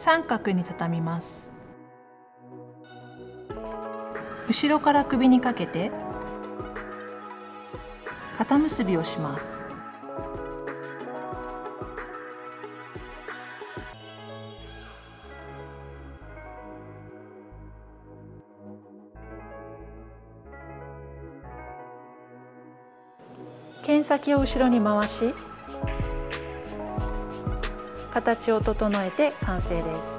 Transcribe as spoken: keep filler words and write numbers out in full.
三角に畳みます。後ろから首にかけて肩結びをします。剣先を後ろに回し、形を整えて完成です。